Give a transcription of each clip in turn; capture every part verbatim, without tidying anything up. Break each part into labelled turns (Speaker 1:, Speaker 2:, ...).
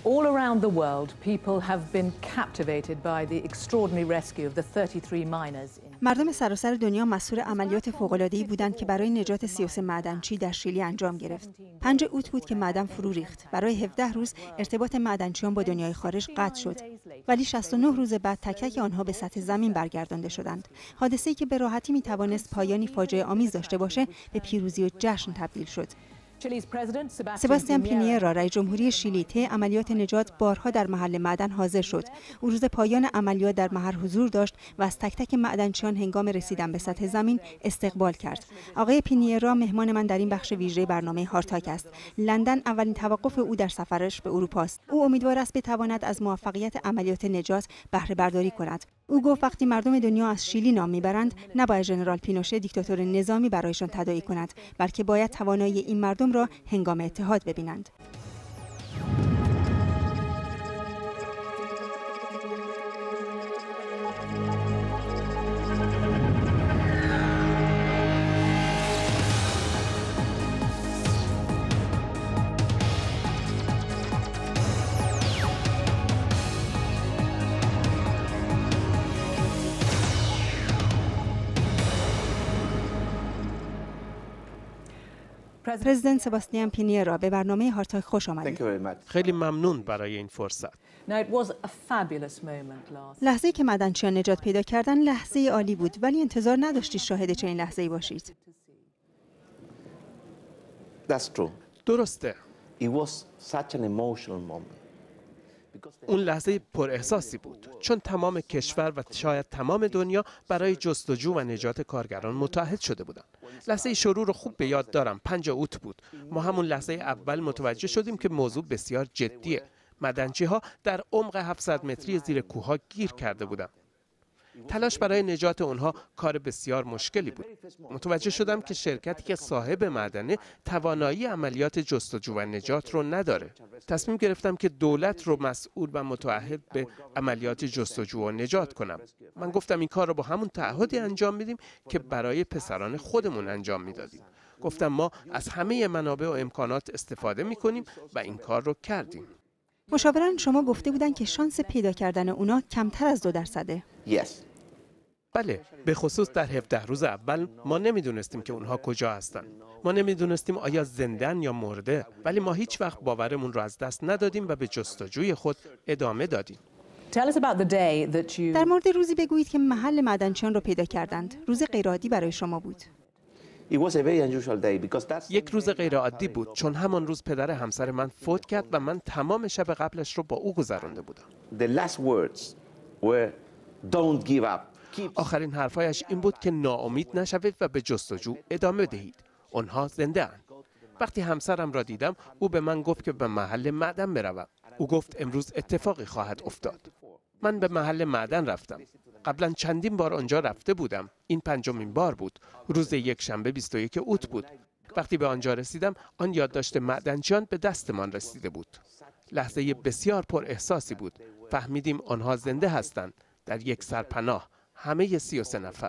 Speaker 1: All around the world, people have been captivated by the extraordinary rescue of the thirty-three miners.
Speaker 2: مردم سراسر دنیا مسئول عملیات فوق‌العاده‌ای بودند که برای نجات سی و سه معدنچی در شیلی انجام گرفت. پنج اوت بود که معدن فرو ریخت. برای هفده روز ارتباط معدنچیان با دنیای خارج قطع شد. ولی شصت و نه روز بعد تک تک آنها به سطح زمین برگردانده شدند. حادثه‌ای که به راحتی می‌توانست پایانی فاجعه آمیز داشته باشه، به پیروزی و جشن تبدیل شد. سباستیان پینیرا رئیس جمهوری شیلی طی عملیات نجات بارها در محل معدن حاضر شد. او روز پایان عملیات در محل حضور داشت و از تک تک معدنچیان هنگام رسیدن به سطح زمین استقبال کرد. آقای پینیرا مهمان من در این بخش ویژه برنامه هارتاک است. لندن اولین توقف او در سفرش به اروپا است. او امیدوار است بتواند از موفقیت عملیات نجات بهره برداری کند. او گفت وقتی مردم دنیا از شیلی نام میبرند، نباید ژنرال پینوشه دیکتاتور نظامی برایشان تداعی کند، بلکه باید توانایی این مردم را هنگام اتحاد ببینند. پرزیدنت سباستیان پینیرا به برنامه هارتاک خوش آمدید.
Speaker 3: خیلی ممنون برای این فرصت.
Speaker 2: لحظه‌ای که معدنچیان نجات پیدا کردن لحظه عالی بود، ولی انتظار نداشتید شاهد چنین لحظه‌ای باشید.
Speaker 3: درسته. اون لحظه پر احساسی بود، چون تمام کشور و شاید تمام دنیا برای جستجو و نجات کارگران متحد شده بودند. لحظه شروع رو خوب به یاد دارم. پنج اوت بود. ما همون لحظه اول متوجه شدیم که موضوع بسیار جدیه. معدنچی ها در عمق هفتصد متری زیر کوهها گیر کرده بودند. تلاش برای نجات اونها کار بسیار مشکلی بود. متوجه شدم که شرکتی که صاحب معدنه توانایی عملیات جستجو و نجات رو نداره. تصمیم گرفتم که دولت رو مسئول و متعهد به عملیات جستجو و نجات کنم. من گفتم این کار رو با همون تعهدی انجام میدیم که برای پسران خودمون انجام میدادیم. گفتم ما از همه منابع و امکانات استفاده میکنیم و این کار رو کردیم.
Speaker 2: مشاوران شما گفته بودن که شانس پیدا کردن اونا کمتر از دو درصده.
Speaker 3: yes. بله، به خصوص در هفده روز اول ما نمیدونستیم که اونها کجا هستن. ما نمیدونستیم آیا زندن یا مرده، ولی ما هیچ وقت باورمون رو از دست ندادیم و به جستجوی خود ادامه دادیم.
Speaker 2: در مورد روزی بگویید که محل معدنچیان رو پیدا کردند. روز غیرعادی برای شما بود.
Speaker 3: یک روز غیرعادی بود، چون همان روز پدر همسر من فوت کرد و من تمام شب قبلش رو با او گذرانده بودم. آخرین حرفایش این بود که ناامید نشوید و به جستجو ادامه دهید. آنها زنده اند. وقتی همسرم را دیدم، او به من گفت که به محل معدن بروم. او گفت امروز اتفاقی خواهد افتاد. من به محل معدن رفتم. قبلا چندین بار آنجا رفته بودم. این پنجمین بار بود. روز یک شنبه بیست و یک اوت بود. وقتی به آنجا رسیدم، آن یادداشت معدنچیان به دستمان رسیده بود. لحظه بسیار پر احساسی بود. فهمیدیم آنها زنده هستند در یک سرپناه، همه سی و سه نفر.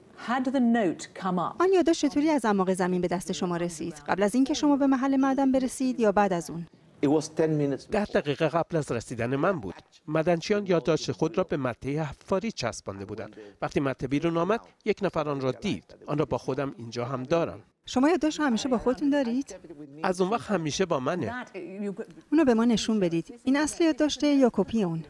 Speaker 2: آن یادداشت چطوری از اعماق زمین به دست شما رسید؟ قبل از اینکه شما به محل معدن برسید یا بعد از اون؟
Speaker 3: ده دقیقه قبل از رسیدن من بود. معدنچیان یادداشت خود را به مته حفاری چسبانده بودند. وقتی مته بیرون آمد، یک نفر آن را دید. آن را با خودم اینجا هم دارم.
Speaker 2: شما یادداشت رو همیشه با خودتون دارید؟
Speaker 3: از اون وقت همیشه با منه.
Speaker 2: اونو به ما نشون بدید. این اصل یادداشت یا کپی اون؟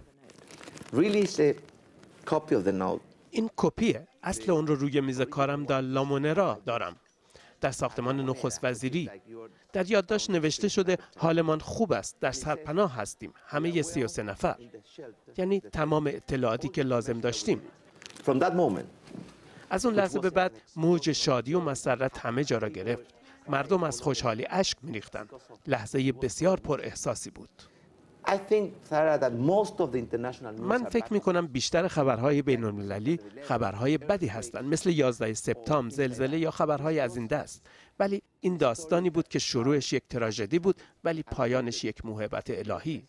Speaker 3: این کپیه. اصل اون رو روی میز کارم در لامونرا دارم، در ساختمان نخست وزیری. در یادداشت نوشته شده حالمان خوب است، در سرپناه هستیم، همه سی و سه نفر. یعنی تمام اطلاعاتی که لازم داشتیم. از اون لحظه به بعد موج شادی و مسرت همه جا را گرفت. مردم از خوشحالی اشک می‌ریختند. لحظه بسیار پر احساسی بود. من فکر می کنم بیشتر خبرهای بین المللی خبرهای بدی هستند، مثل یازده سپتامبر، زلزله یا خبرهای از این دست. ولی این داستانی بود که شروعش یک تراژدی بود ولی پایانش یک موهبت الهی.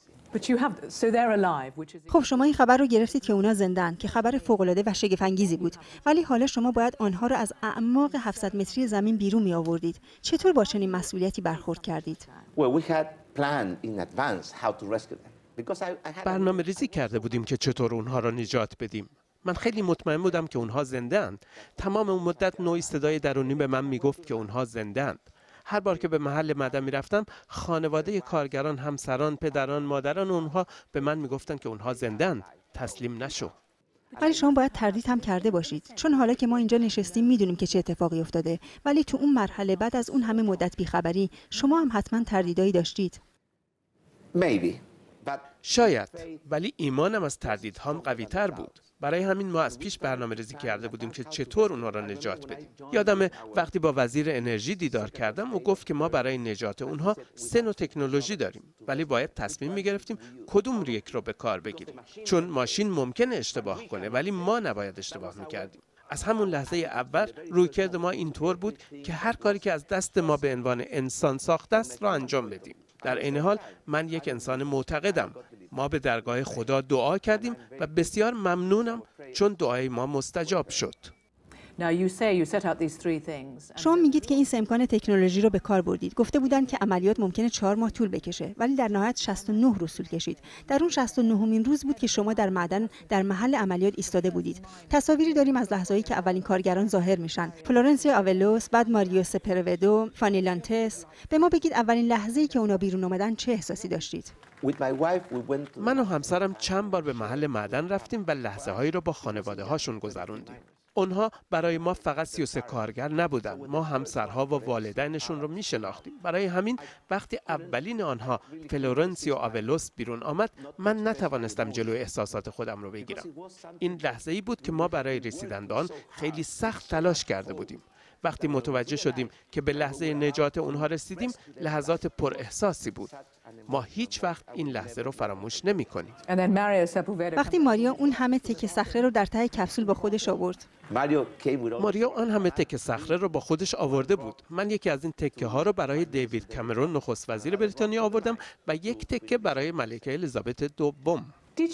Speaker 2: خب شما این خبر رو گرفتید که اونا زنده‌اند، که خبر فوق‌العاده و شگفت‌انگیزی بود، ولی حالا شما باید آنها رو از اعماق هفتصد متری زمین بیرون می آوردید. چطور با چنین مسئولیتی برخورد کردید؟
Speaker 3: برنامه ریزی کرده بودیم که چطور اونها را نجات بدیم. من خیلی مطمئن بودم که اونها زنده اند. تمام اون مدت نوعی صدای درونی به من میگفت که اونها زنده اند. هر بار که به محل معدن میرفتم، خانواده کارگران، همسران، پدران، مادران اونها به من میگفتن که اونها زنده اند. تسلیم نشو.
Speaker 2: ولی شما باید تردید هم کرده باشید، چون حالا که ما اینجا نشستیم میدونیم که چه اتفاقی افتاده، ولی تو اون مرحله بعد از اون همه مدت بیخبری شما هم حتما تردیدایی داشتید.
Speaker 3: شاید، ولی ایمانم از تردیدهام قوی تر بود. برای همین ما از پیش برنامه ریزی کرده بودیم که چطور اونها را نجات بدیم. یادمه وقتی با وزیر انرژی دیدار کردم، او گفت که ما برای نجات اونها سه نوع تکنولوژی داریم، ولی باید تصمیم میگرفتیم کدوم یک رو به کار بگیریم. چون ماشین ممکنه اشتباه کنه، ولی ما نباید اشتباه میکردیم. از همون لحظه اول رویکرد ما اینطور بود که هر کاری که از دست ما به عنوان انسان ساخته است را انجام بدیم. در این حال من یک انسان معتقدم. ما به درگاه خدا دعا کردیم و بسیار ممنونم چون دعای ما مستجاب شد.
Speaker 2: شما میگید که این سه امکان تکنولوژی رو به کار بردید. گفته بودن که عملیات ممکنه چهار ماه طول بکشه، ولی در نهایت شصت و نه روز طول کشید. در اون شصت و نهمین روز بود که شما در معدن در محل عملیات ایستاده بودید. تصاویری داریم از لحظه‌ای که اولین کارگران ظاهر میشن. فلورنسیا آولوس، بعد ماریو سپروودو، فانی لانتس. به ما بگید اولین لحظه‌ای که اونا بیرون اومدن چه احساسی داشتید؟
Speaker 3: من و همسرم چند بار به محل معدن رفتیم و لحظه‌هایی رو با خانواده‌هاشون گذروندیم. اونها برای ما فقط سی و سه کارگر نبودند. ما همسرها و والدینشون رو میشناختیم. برای همین وقتی اولین آنها فلورنسیا آولوس بیرون آمد، من نتوانستم جلوی احساسات خودم رو بگیرم. این لحظه‌ای بود که ما برای رسیدن به آن خیلی سخت تلاش کرده بودیم. وقتی متوجه شدیم که به لحظه نجات اونها رسیدیم، لحظات پر احساسی بود. ما هیچ وقت این لحظه رو فراموش نمی کنیم.
Speaker 2: وقتی ماریو اون همه تکه صخره رو در ته کپسول با خودش آورد.
Speaker 3: ماریو آن همه تکه صخره رو با خودش آورده بود. من یکی از این تکه ها رو برای دیوید کامرون نخست وزیر بریتانیا آوردم و یک تکه برای ملکه الیزابت دوم.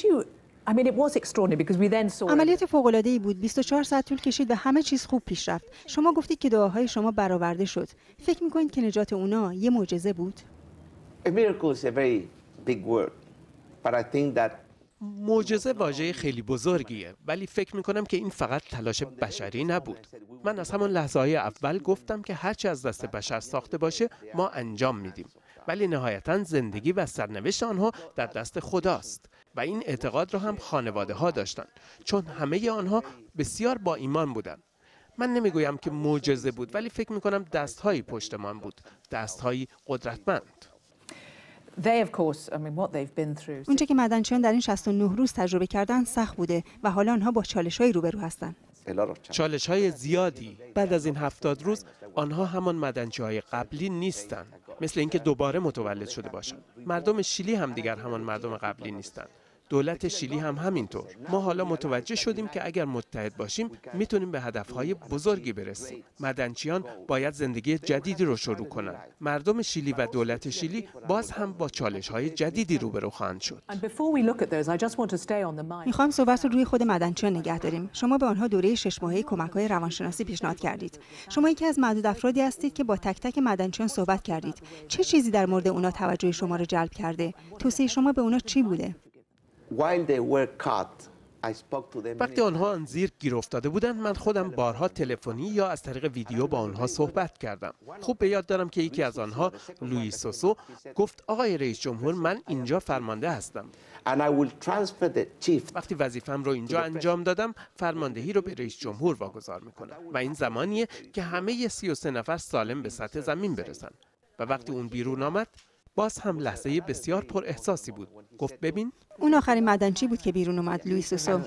Speaker 2: عملیات فوق‌العاده‌ای بود. بیست و چهار ساعت طول کشید و همه چیز خوب پیش رفت. شما گفتید که دعاهای شما برآورده شد. فکر می‌کنید که نجات اونا یه معجزه بود؟
Speaker 3: معجزه واژه خیلی بزرگیه، ولی فکر میکنم که این فقط تلاش بشری نبود. من از همون لحظه‌های اول گفتم که هرچی از دست بشر ساخته باشه ما انجام میدیم، ولی نهایتاً زندگی و سرنوشت آنها در دست خداست. و این اعتقاد را هم خانواده ها داشتن، چون همه آنها بسیار با ایمان بودن. من نمیگویم که معجزه بود، ولی فکر میکنم دستهایی پشتمان بود، دستهایی قدرتمند.
Speaker 2: اونچه که معدنچیان در این شصت و نه روز تجربه کردن سخت بوده و حالا آنها با چالش‌های روبرو هستند.
Speaker 3: چالش‌های زیادی. بعد از این هفتاد روز آنها همان معدنچی‌های قبلی نیستند، مثل اینکه دوباره متولد شده باشند. مردم شیلی هم دیگر همان مردم قبلی نیستند. دولت شیلی هم همینطور. ما حالا متوجه شدیم که اگر متحد باشیم میتونیم به هدفهای بزرگی برسیم. معدنچیان باید زندگی جدیدی رو شروع کنند. مردم شیلی و دولت شیلی باز هم با چالش‌های جدیدی روبرو خواهند شد.
Speaker 2: میخوام صحبت رو روی خود معدنچیان نگه داریم. شما به آنها دوره شش ماهه کمک‌های روانشناسی پیشنهاد کردید. شما یکی از معدود افرادی هستید که با تک تک معدنچیان صحبت کردید. چه چیزی در مورد اونا توجه شما رو جلب کرده؟ توصیه شما به اونا چی بوده؟
Speaker 3: وقتی آنها آن زیر گیر افتاده بودند، من خودم بارها تلفنی یا از طریق ویدیو با آنها صحبت کردم. خوب به یاد دارم که یکی از آنها، لوئیس سوسو، گفت آقای رئیس جمهور، من اینجا فرمانده هستم. وقتی وظیفه‌ام رو اینجا انجام دادم، فرماندهی رو به رئیس جمهور واگذار میکنم و این زمانیه که همه سی و سه نفر سالم به سطح زمین برسن. و وقتی اون بیرون آمد، باز هم لحظه بسیار پر احساسی بود. گفت ببین،
Speaker 2: اون آخرین معدنچی بود که بیرون اومد، لوئیس سوسو.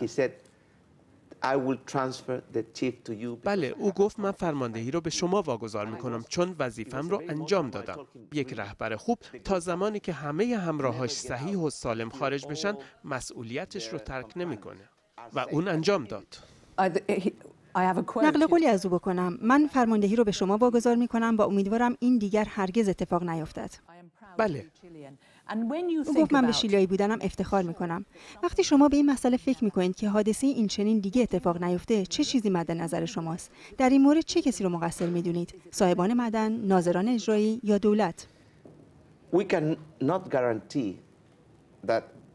Speaker 3: بله، او گفت من فرماندهی رو به شما واگذار میکنم چون وظیفم رو انجام دادم. یک رهبر خوب تا زمانی که همه همراهاش صحیح و سالم خارج بشن مسئولیتش رو ترک نمیکنه و اون انجام داد.
Speaker 2: نقل قولی از او بکنم. من فرماندهی رو به شما واگذار میکنم و امیدوارم این دیگر هرگز اتفاق نیفتد.
Speaker 3: بله.
Speaker 2: او گفت من به شیلیایی بودنم افتخار میکنم. وقتی شما به این مسئله فکر میکنید که حادثه این چنین دیگه اتفاق نیفته، چه چیزی مد نظر شماست؟ در این مورد چه کسی رو مقصر میدونید؟ صاحبان معدن، ناظران اجرایی یا دولت؟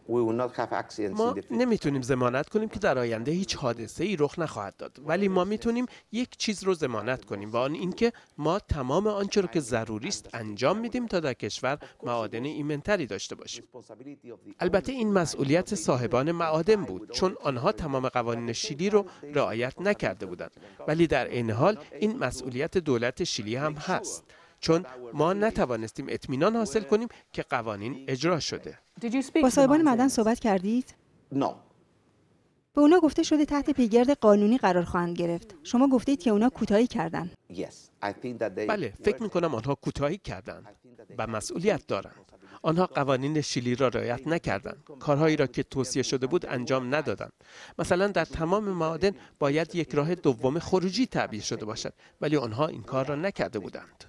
Speaker 3: ما نمیتونیم ضمانت کنیم که در آینده هیچ حادثه ای رخ نخواهد داد، ولی ما میتونیم یک چیز رو ضمانت کنیم و آن اینکه ما تمام آنچه رو که ضروری است انجام میدیم تا در کشور معادن ایمن‌تری داشته باشیم. البته این مسئولیت صاحبان معادن بود، چون آنها تمام قوانین شیلی رو رعایت نکرده بودند، ولی در عین حال این مسئولیت دولت شیلی هم هست، چون ما نتوانستیم اطمینان حاصل کنیم که قوانین اجرا شده.
Speaker 2: با صاحبان معدن صحبت کردید؟
Speaker 4: نه.
Speaker 2: به اونا گفته شده تحت پیگرد قانونی قرار خواهند گرفت. شما گفتید که اونا کوتاهی کردن.
Speaker 3: بله، فکر می‌کنم آنها کوتاهی کردند و مسئولیت دارند. آنها قوانین شیلی را رعایت نکردند. کارهایی را که توصیه شده بود انجام ندادند. مثلا در تمام معادن باید یک راه دوم خروجی تعبیه شده باشد، ولی آنها این کار را نکرده بودند.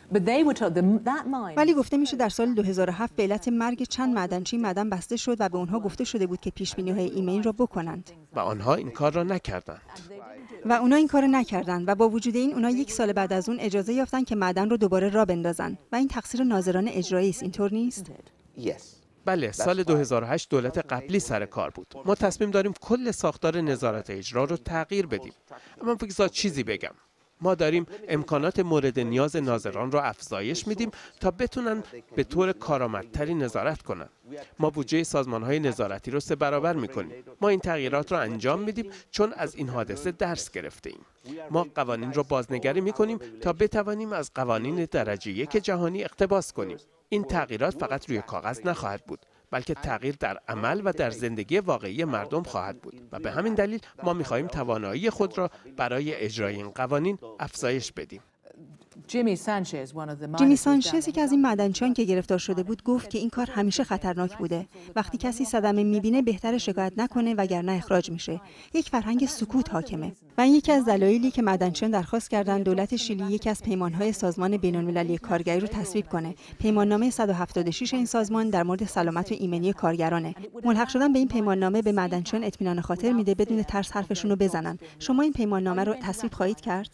Speaker 2: ولی گفته میشه در سال دو هزار و هفت به علت مرگ چند معدنچی معدن بسته شد و به اونها گفته شده بود که پیش‌بینی‌های ایمنی را بکنند.
Speaker 3: و آنها این کار را نکردند.
Speaker 2: و اونا این کارو نکردند و با وجود این اونا یک سال بعد از اون اجازه یافتن که معدن رو دوباره راه بندازن و این تقصیر ناظران اجرایی است، اینطور نیست؟
Speaker 3: بله، سال دو هزار و هشت دولت قبلی سر کار بود. ما تصمیم داریم کل ساختار نظارت اجرا رو تغییر بدیم. اما بگذار چیزی بگم. ما داریم امکانات مورد نیاز ناظران را افزایش میدیم تا بتونن به طور کارآمدتری نظارت کنن. ما بودجه سازمان‌های نظارتی رو سه برابر میکنیم. ما این تغییرات را انجام میدیم چون از این حادثه درس گرفته ایم. ما قوانین را بازنگری میکنیم تا بتوانیم از قوانین درجه یک جهانی اقتباس کنیم. این تغییرات فقط روی کاغذ نخواهد بود، بلکه تغییر در عمل و در زندگی واقعی مردم خواهد بود و به همین دلیل ما می‌خواهیم توانایی خود را برای اجرای این قوانین افزایش بدیم.
Speaker 2: جیمی سانچز یکی از این معدنچیان که گرفتار شده بود گفت که این کار همیشه خطرناک بوده. وقتی کسی صدمه می‌بینه بهتره شکایت نکنه وگرنه اخراج میشه. یک فرهنگ سکوت حاکمه. و این یکی از دلایلی که معدنچیان درخواست کردند دولت شیلی یکی از پیمان‌های سازمان بین‌المللی کارگری رو تصویب کنه. پیماننامه صد و هفتاد و شش این سازمان در مورد سلامت و ایمنی کارگرانه. ملحق شدن به این پیماننامه به معدنچیان اطمینان خاطر میده بدون ترس حرفشون رو بزنن. شما این پیماننامه رو تصویب خواهید کرد؟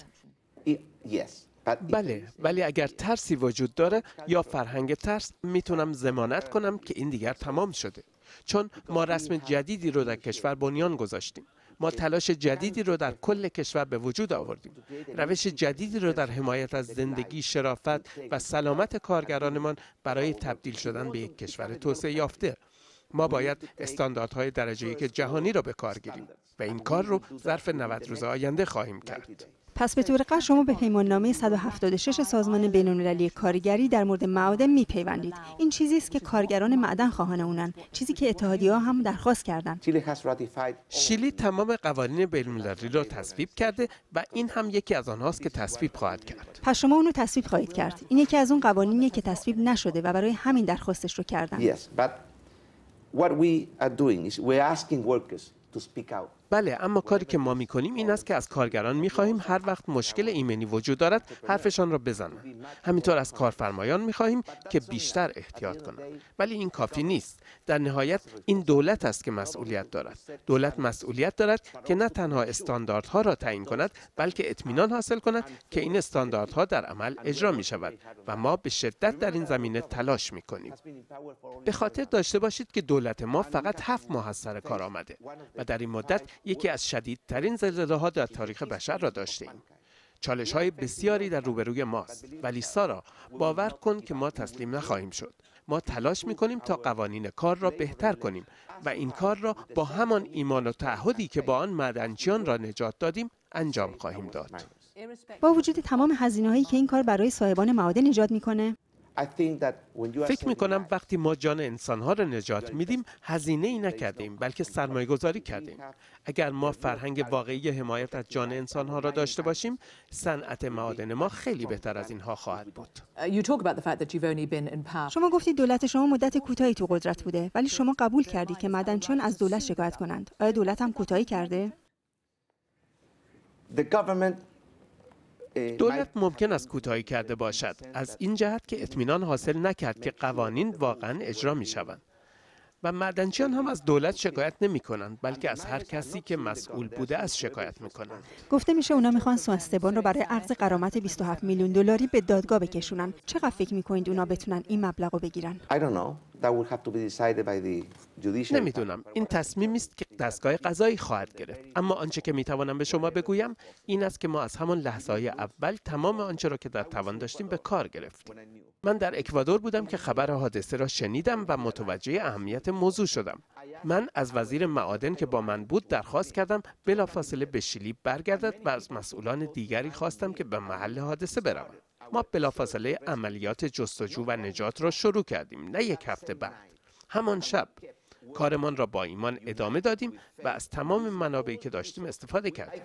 Speaker 3: بله، ولی اگر ترسی وجود داره یا فرهنگ ترس، میتونم ضمانت کنم که این دیگر تمام شده. چون ما رسم جدیدی رو در کشور بنیان گذاشتیم. ما تلاش جدیدی رو در کل کشور به وجود آوردیم. روش جدیدی رو در حمایت از زندگی، شرافت و سلامت کارگرانمان برای تبدیل شدن به یک کشور توسعه یافته. ما باید استانداردهای درجه یک جهانی را به کار گیریم و این کار رو ظرف نود روز آینده خواهیم کرد.
Speaker 2: پس به طور قطع شما به پیماننامه صد و هفتاد و شش سازمان بین‌المللی کارگری در مورد معادن میپیوندید. این چیزی است که کارگران معدن خواهان اونن، چیزی که اتحادیه‌ها هم درخواست کردند.
Speaker 3: شیلی تمام قوانین بین‌المللی را تصویب کرده و این هم یکی از آنهاست که تصویب خواهد کرد.
Speaker 2: پس شما اونو تصویب خواهید کرد. این یکی از اون قوانینیه که تصویب نشده و برای همین درخواستش رو کردن.
Speaker 3: بله، اما کاری که ما میکنیم این است که از کارگران میخواهیم هر وقت مشکل ایمنی وجود دارد حرفشان را بزنند. همینطور از کارفرمایان میخواهیم که بیشتر احتیاط کنند. ولی این کافی نیست. در نهایت این دولت است که مسئولیت دارد. دولت مسئولیت دارد که نه تنها استانداردها را تعیین کند، بلکه اطمینان حاصل کند که این استانداردها در عمل اجرا می شود و ما به شدت در این زمینه تلاش میکنیم. به خاطر داشته باشید که دولت ما فقط هفت ماه از سر کار آمده و در این مدت یکی از شدیدترین زلزله‌ها در تاریخ بشر را داشتیم. چالش‌های بسیاری در روبروی ماست، ولی سارا باور کن که ما تسلیم نخواهیم شد. ما تلاش می‌کنیم تا قوانین کار را بهتر کنیم و این کار را با همان ایمان و تعهدی که با آن معدنچیان را نجات دادیم انجام خواهیم داد.
Speaker 2: با وجود تمام هزینه‌هایی که این کار برای صاحبان معادن ایجاد می‌کنه،
Speaker 3: فکر می کنم وقتی ما جان انسانها را نجات میدیم هزینه ای نکردیم بلکه سرمایه گذاری کردیم. اگر ما فرهنگ واقعی حمایت از جان انسانها را داشته باشیم صنعت معادن ما خیلی بهتر از اینها خواهد بود.
Speaker 2: شما گفتید دولت شما مدت کوتاهی تو قدرت بوده ولی شما قبول کردی که معدنچیان از دولت شکایت کنند. آیا دولت هم کوتاهی کرده؟
Speaker 3: دولت ممکن است کوتاهی کرده باشد از این جهت که اطمینان حاصل نکرد که قوانین واقعا اجرا می شوند. و معدنچیان هم از دولت شکایت نمی کنند، بلکه از هر کسی که مسئول بوده از شکایت می کنند.
Speaker 2: گفته میشه اونا میخوان سو استبان رو برای عقد غرامت بیست و هفت میلیون دلاری به دادگاه بکشونن. چقدر فکر میکنید اونا بتونن این مبلغ رو بگیرن؟
Speaker 3: نمیدونم. این تصمیمی است که دستگاه قضایی خواهد گرفت. اما آنچه که میتوانم به شما بگویم این است که ما از همان لحظه‌های اول تمام آنچه را که در توان داشتیم به کار گرفتیم. من در اکوادور بودم که خبر حادثه را شنیدم و متوجه اهمیت موضوع شدم. من از وزیر معادن که با من بود درخواست کردم بلافاصله به شیلی برگردد و از مسئولان دیگری خواستم که به محل حادثه بروند. ما بلافاصله عملیات جستجو و نجات را شروع کردیم، نه یک هفته بعد. همان شب کارمان را با ایمان ادامه دادیم و از تمام منابعی که داشتیم استفاده کردیم.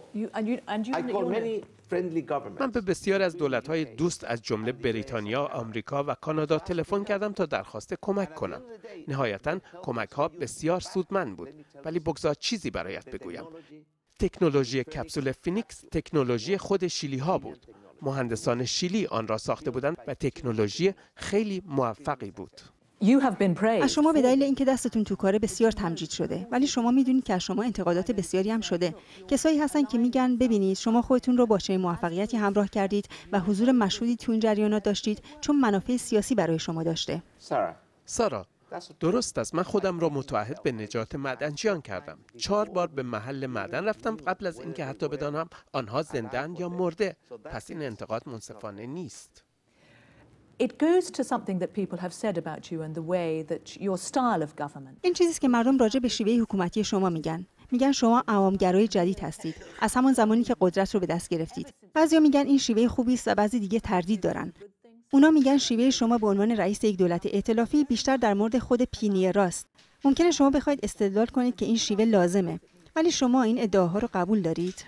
Speaker 3: من به بسیاری از دولت‌های دوست از جمله بریتانیا، آمریکا و کانادا تلفن کردم تا درخواست کمک کنم. نهایتاً کمک‌ها بسیار سودمند بود، ولی بگذار چیزی برایت بگویم. تکنولوژی کپسول فینیکس تکنولوژی خود شیلی ها بود. مهندسان شیلی آن را ساخته بودند و تکنولوژی خیلی موفقی بود.
Speaker 2: از شما به دلیل اینکه دستتون تو کاره بسیار تمجید شده، ولی شما میدونید که از شما انتقادات بسیاری هم شده. کسایی هستن که میگن ببینید شما خودتون رو با چه موفقیتی همراه کردید و حضور مشهودی تو این جریانات داشتید چون منافع سیاسی برای شما داشته.
Speaker 3: سارا، درست است. من خودم را متعهد به نجات معدنچیان کردم. چهار بار به محل معدن رفتم قبل از اینکه حتی بدانم آنها زنده‌اند یا مرده. پس این انتقاد منصفانه نیست.
Speaker 1: It goes to something that people have said about you and the way that your style of government.
Speaker 2: این چیزی که مردم راجع به شیوه حکومتی شما میگن. میگن شما عوامگرای جدید هستید. از همون زمانی که قدرت رو به دست گرفتید. بعضیا میگن این شیوه خوبی است و بعضی دیگه تردید دارن. اونا میگن شیوه شما به عنوان رئیس یک دولت ائتلافی بیشتر در مورد خود پینیراست. ممکنه شما بخواید استدلال کنید که این شیوه لازمه، ولی شما این ادعاها رو قبول دارید؟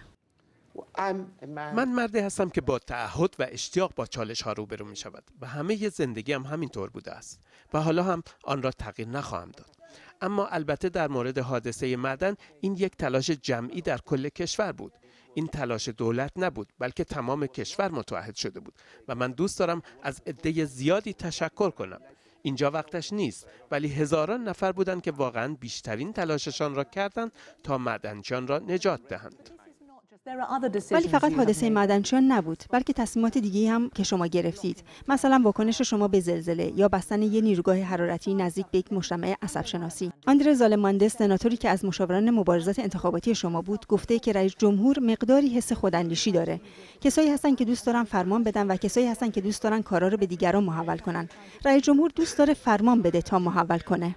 Speaker 3: من مردی هستم که با تعهد و اشتیاق با چالش ها روبرو می شود و همه زندگی هم همین طور بوده است و حالا هم آن را تغییر نخواهم داد. اما البته در مورد حادثه معدن این یک تلاش جمعی در کل کشور بود. این تلاش دولت نبود، بلکه تمام کشور متحد شده بود و من دوست دارم از عده زیادی تشکر کنم. اینجا وقتش نیست، ولی هزاران نفر بودند که واقعاً بیشترین تلاششان را کردند تا معدنچیان را نجات دهند.
Speaker 2: ولی فقط حادثه معدنچیان نبود، بلکه تصمیمات دیگه هم که شما گرفتید، مثلا واکنش شما به زلزله یا بستن یک نیروگاه حرارتی نزدیک به یک مجتمع عصب شناسی. آندره زالماندس، سناتوری که از مشاوران مبارزات انتخاباتی شما بود، گفته که رئیس جمهور مقداری حس خوداندیشی داره. کسایی هستن که دوست دارن فرمان بدن و کسایی هستن که دوست دارن کارا رو به دیگران محول کنن. رئیس جمهور دوست داره فرمان بده تا محول کنه.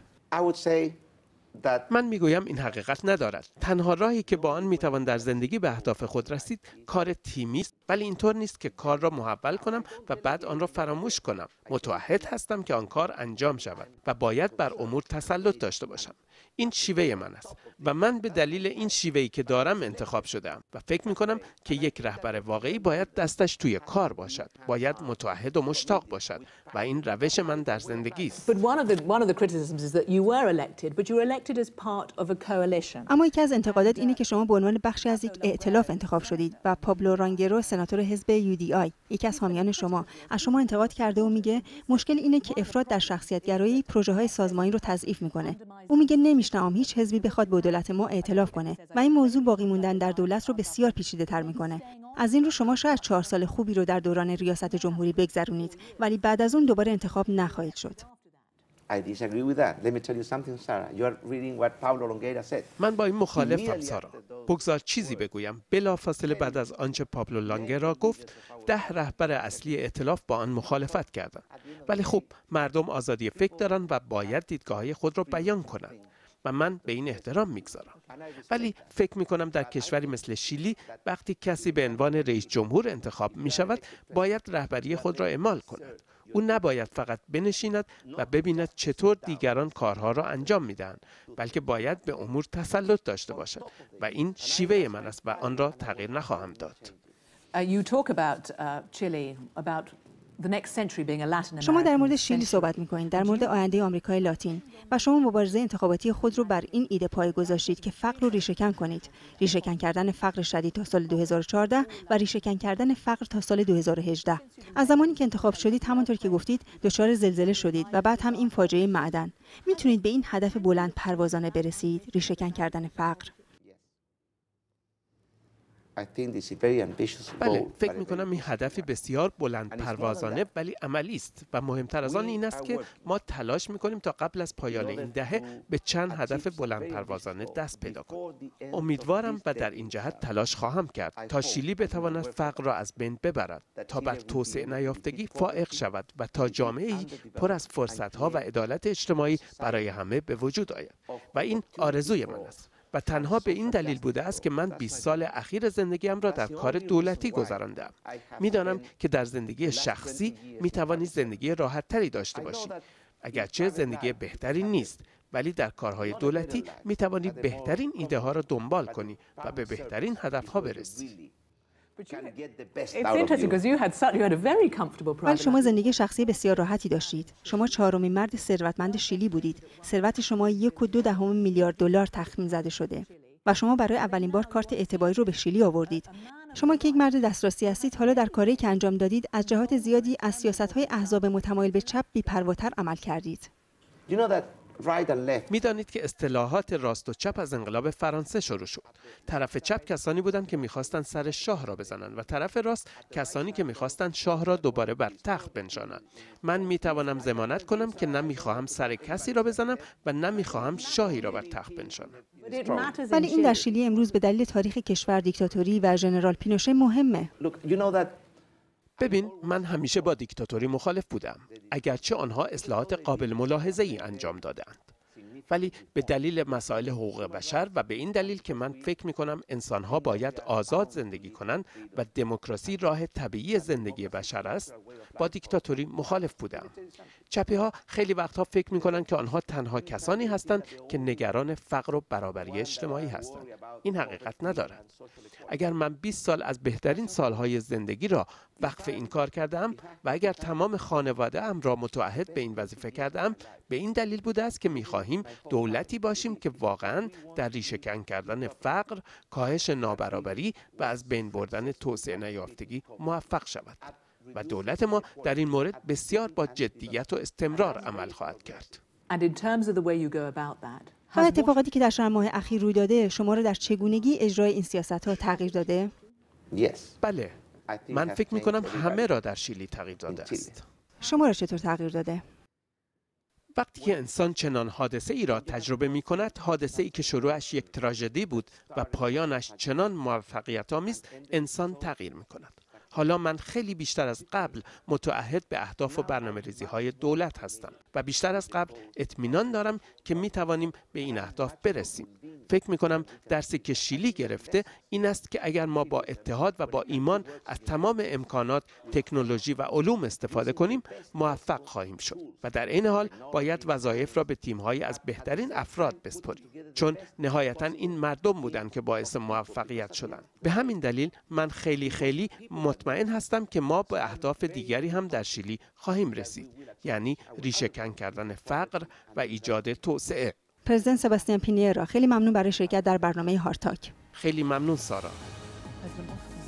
Speaker 3: من میگویم این حقیقت ندارد. تنها راهی که با آن میتوان در زندگی به اهداف خود رسید کار تیمی است، ولی اینطور نیست که کار را محول کنم و بعد آن را فراموش کنم. متعهد هستم که آن کار انجام شود و باید بر امور تسلط داشته باشم. این شیوه من است و من به دلیل این شیوهی که دارم انتخاب شدم و فکر می کنم که یک رهبر واقعی باید دستش توی کار باشد، باید متعهد و مشتاق باشد و این روش من در زندگی است.
Speaker 2: اما یکی از انتقادات اینه که شما به عنوان بخشی از یک ائتلاف انتخاب شدید و پابلو رانگرو، سناتور حزب یو دی آی، یکی از حامیان شما، از شما انتقاد کرده و میگه مشکل اینه که افراط در شخصیت‌گرایی پروژه‌های سازمانی رو تضعیف میکنه. او میگه نمیشنم هیچ حزبی بخواد با دولت ما ائتلاف کنه و این موضوع باقی موندن در دولت رو بسیار پیچیده‌تر میکنه. از این رو شما شاید چهار سال خوبی رو در دوران ریاست جمهوری بگذرونید، ولی بعد از اون دوباره انتخاب نخواهید شد.
Speaker 3: من با این مخالفم سارا. بگذار چیزی بگویم. بلافاصله بعد از آنچه پابلو لانگرا گفت، ده رهبر اصلی ائتلاف با آن مخالفت کردند. ولی خب مردم آزادی فکر دارند و باید دیدگاه‌های خود را بیان کنند و من به این احترام میگذارم. ولی فکر میکنم در کشوری مثل شیلی وقتی کسی به عنوان رئیس جمهور انتخاب می شود باید رهبری خود را اعمال کند. او نباید فقط بنشیند و ببیند چطور دیگران کارها را انجام میدهند، بلکه باید به امور تسلط داشته باشد و این شیوه من است و آن را تغییر نخواهم داد.
Speaker 1: You talk about uh, Chile, about
Speaker 2: شما در مورد شیلی صحبت می‌کنید، در مورد آینده آمریکای لاتین و شما مبارزه انتخاباتی خود رو بر این ایده پایه گذاشتید که فقر رو ریشه‌کن کنید. ریشه‌کن کردن فقر شدید تا سال دو هزار و چهارده و ریشه‌کن کردن فقر تا سال دو هزار و هجده. از زمانی که انتخاب شدید همانطور که گفتید دچار زلزله شدید و بعد هم این فاجعه معدن. میتونید به این هدف بلند پروازانه برسید، ریشه‌کن کردن فقر؟
Speaker 3: بله، فکر می کنم این هدفی بسیار بلند پروازانه ولی عملی است و مهمتر از آن این است که ما تلاش می کنیم تا قبل از پایان این دهه به چند هدف بلند پروازانه دست پیدا کنیم. امیدوارم و در این جهت تلاش خواهم کرد تا شیلی بتواند فقر را از بین ببرد، تا بر توسعه نیافتگی فائق شود و تا جامعه‌ای پر از فرصت‌ها و عدالت اجتماعی برای همه به وجود آید. و این آرزوی من است. و تنها به این دلیل بوده است که من بیست سال اخیر زندگیم را در کار دولتی گذراندم. می‌دانم که در زندگی شخصی می‌توانی زندگی راحت‌تری داشته باشی. اگرچه زندگی بهتری نیست، ولی در کارهای دولتی می‌توانی بهترین ایده ها را دنبال کنی و به بهترین هدف‌ها برسی.
Speaker 2: ولی شما زندگی شخصی بسیار راحتی داشتید. شما چهارمین مرد ثروتمند شیلی بودید. ثروت شما یک و دو دهم میلیارد دلار تخمین زده شده و شما برای اولین بار کارت اعتباری رو به شیلی آوردید. شما که یک مرد دسترسی هستید، حالا در کاری که انجام دادید از جهات زیادی از سیاست‌های احزاب متمایل به چپ بی‌پرواتر عمل کردید.
Speaker 3: میدانید که اصطلاحات راست و چپ از انقلاب فرانسه شروع شد. طرف چپ کسانی بودند که می‌خواستند سر شاه را بزنند و طرف راست کسانی که می‌خواستند شاه را دوباره بر تخت بنشانند. من می‌توانم ضمانت کنم که نه می‌خواهم سر کسی را بزنم و نه می‌خواهم شاهی را بر تخت بنشانم.
Speaker 2: ولی این در شیلی امروز به دلیل تاریخ کشور دیکتاتوری و ژنرال پینوشه مهمه.
Speaker 3: ببین، من همیشه با دیکتاتوری مخالف بودم، اگرچه آنها اصلاحات قابل ملاحظه‌ای انجام دادند. ولی به دلیل مسائل حقوق بشر و به این دلیل که من فکر می‌کنم انسان‌ها باید آزاد زندگی کنند و دموکراسی راه طبیعی زندگی بشر است، با دیکتاتوری مخالف بودم. چپی‌ها خیلی وقتها فکر می‌کنند که آنها تنها کسانی هستند که نگران فقر و برابری اجتماعی هستند. این حقیقت ندارد. اگر من بیست سال از بهترین سالهای زندگی را وقف این کار کردم و اگر تمام خانواده ام را متعهد به این وظیفه کردم، به این دلیل بوده است که می‌خواهیم دولتی باشیم که واقعاً در ریشه‌کن کردن فقر، کاهش نابرابری و از بین بردن توسعه نیافتگی موفق شود. و دولت ما در این مورد بسیار با جدیت و استمرار عمل خواهد کرد.
Speaker 2: و اتفاقاتی که در چند ماه اخیر روی داده شما را در چگونگی اجرای این سیاست‌ها تغییر داده؟
Speaker 3: بله، من فکر می‌کنم همه را در شیلی تغییر داده است.
Speaker 2: شما را چطور تغییر داده؟
Speaker 3: وقتی که انسان چنان حادثه ای را تجربه می کند، حادثه ای که شروعش یک تراژدی بود و پایانش چنان موفقیت آمیز، انسان تغییر می کند. حالا من خیلی بیشتر از قبل متعهد به اهداف و برنامه‌ریزی های دولت هستم و بیشتر از قبل اطمینان دارم که می توانیم به این اهداف برسیم. فکر می کنم درسی که شیلی گرفته این است که اگر ما با اتحاد و با ایمان از تمام امکانات، تکنولوژی و علوم استفاده کنیم، موفق خواهیم شد و در این حال باید وظایف را به تیم‌های از بهترین افراد بسپاریم، چون نهایتاً این مردم بودند که باعث موفقیت شدند. به همین دلیل من خیلی خیلی مطمئن هستم که ما به اهداف دیگری هم در شیلی خواهیم رسید، یعنی ریشه‌کن کردن فقر و ایجاد توسعه.
Speaker 2: پرزیدنت سباستیان پینیرا، خیلی ممنون برای شرکت در برنامه هارتاک.
Speaker 3: خیلی ممنون سارا.